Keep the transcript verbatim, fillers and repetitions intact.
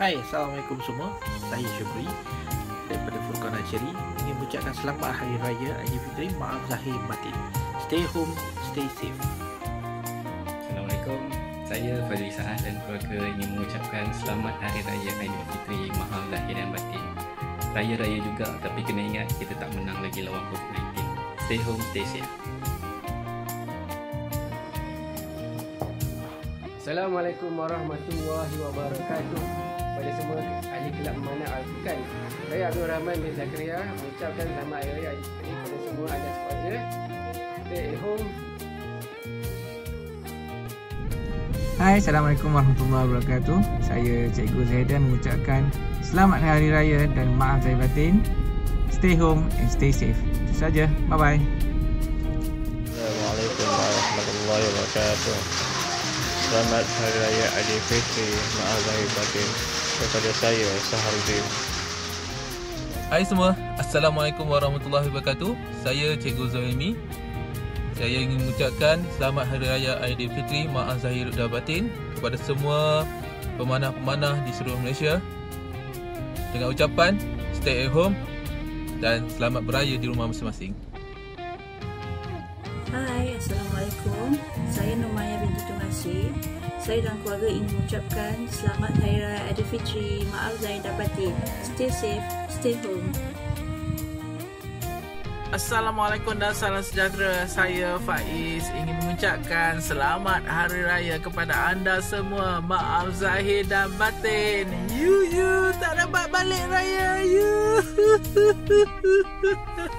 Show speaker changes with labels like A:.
A: Hai, Assalamualaikum semua. Saya Syukri daripada Furqan Al-Syari ingin mengucapkan selamat Hari Raya Aidilfitri. Maaf zahir batin. Stay home, stay safe.
B: Assalamualaikum. Saya Fazli Saad dan keluarga ingin mengucapkan selamat Hari Raya Aidilfitri. Maaf zahir dan batin. Raya-raya juga, tapi kena ingat kita tak menang lagi lawan covid sembilan belas. Stay home, stay safe.
C: Assalamualaikum warahmatullahi wabarakatuh. Pada semua ahli kelab memanah Al-Furqan, saya Abdul Rahman bin Zakaria mengucapkan selamat Hari Raya Aidilfitri kepada semua anda sekeluarga. Stay at home.
D: Hai, Assalamualaikum warahmatullahi wabarakatuh. Saya Cikgu Zaidan mengucapkan selamat Hari Raya dan maaf zahir batin. Stay home and stay safe. Itu saja. Bye-bye.
E: Assalamualaikum warahmatullahi wabarakatuh. Selamat Hari Raya Aidilfitri. Maaf zahir batin kepada saya Saharudin.
F: Hai semua, Assalamualaikum warahmatullahi wabarakatuh. Saya Cikgu Zulmi. Saya ingin mengucapkan selamat Hari Raya Aidilfitri, maaf zahir dan batin kepada semua pemanah-pemanah di seluruh Malaysia. Dengan ucapan stay at home dan selamat beraya di rumah masing-masing.
G: Hai, Assalamualaikum. Saya Numaya binti Tun Asyik. Saya dan keluarga ingin mengucapkan selamat Hari Raya Aidilfitri, maaf zahir dan batin. Stay safe, stay home.
A: Assalamualaikum dan salam sejahtera. Saya Faiz ingin mengucapkan selamat Hari Raya kepada anda semua. Maaf zahir dan batin. You you tak dapat balik raya you.